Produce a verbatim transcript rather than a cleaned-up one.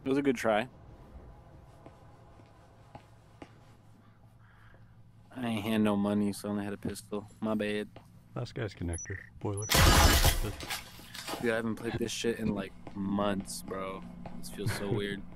It was a good try. I ain't had no money, so I only had a pistol. My bad. Last guy's connector. Boiler. Dude, I haven't played this shit in like months, bro. This feels so weird.